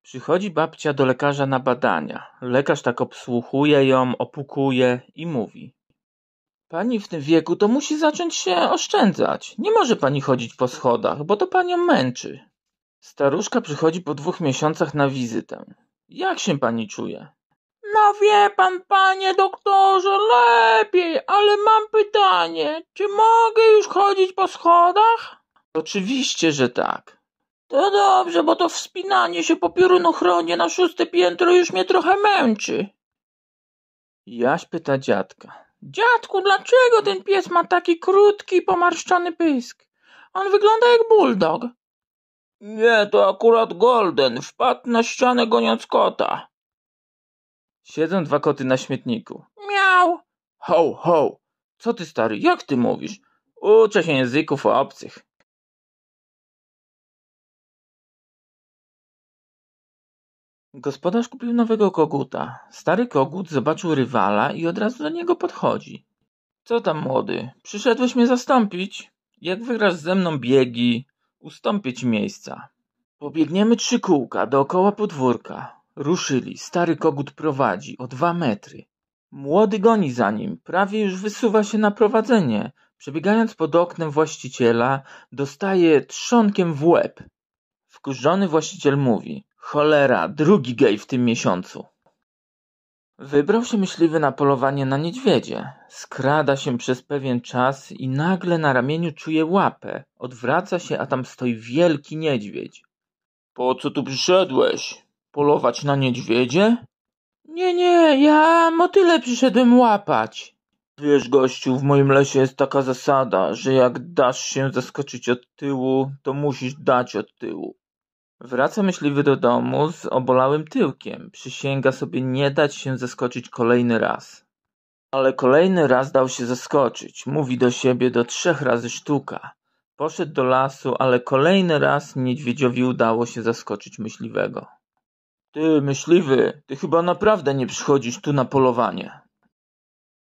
Przychodzi babcia do lekarza na badania. Lekarz tak obsłuchuje ją, opukuje i mówi: Pani w tym wieku to musi zacząć się oszczędzać. Nie może pani chodzić po schodach, bo to panią męczy. Staruszka przychodzi po 2 miesiącach na wizytę. Jak się pani czuje? No wie pan, panie doktorze, lepiej, ale mam pytanie. Czy mogę już chodzić po schodach? Oczywiście, że tak. To dobrze, bo to wspinanie się po piorunochronie na 6. piętro już mnie trochę męczy. Jaś pyta dziadka. Dziadku, dlaczego ten pies ma taki krótki, pomarszczony pysk? On wygląda jak bulldog. Nie, to akurat Golden. Wpadł na ścianę goniąc kota. Siedzą 2 koty na śmietniku. Miau. Ho, ho. Co ty, stary, jak ty mówisz? Uczę się języków obcych. Gospodarz kupił nowego koguta. Stary kogut zobaczył rywala i od razu do niego podchodzi. Co tam, młody? Przyszedłeś mnie zastąpić? Jak wygrasz ze mną biegi, ustąpię ci miejsca. Pobiegniemy 3 kółka dookoła podwórka. Ruszyli. Stary kogut prowadzi o 2 metry. Młody goni za nim. Prawie już wysuwa się na prowadzenie. Przebiegając pod oknem właściciela, dostaje trzonkiem w łeb. Wkurzony właściciel mówi: Cholera, drugi gej w tym miesiącu. Wybrał się myśliwy na polowanie na niedźwiedzie. Skrada się przez pewien czas i nagle na ramieniu czuje łapę. Odwraca się, a tam stoi wielki niedźwiedź. Po co tu przyszedłeś? Polować na niedźwiedzie? Nie, ja motyle przyszedłem łapać. Wiesz, gościu, w moim lesie jest taka zasada, że jak dasz się zaskoczyć od tyłu, to musisz dać od tyłu. Wraca myśliwy do domu z obolałym tyłkiem. Przysięga sobie nie dać się zaskoczyć kolejny raz. Ale kolejny raz dał się zaskoczyć. Mówi do siebie do 3 razy sztuka. Poszedł do lasu, ale kolejny raz niedźwiedziowi udało się zaskoczyć myśliwego. Ty, myśliwy, ty chyba naprawdę nie przychodzisz tu na polowanie.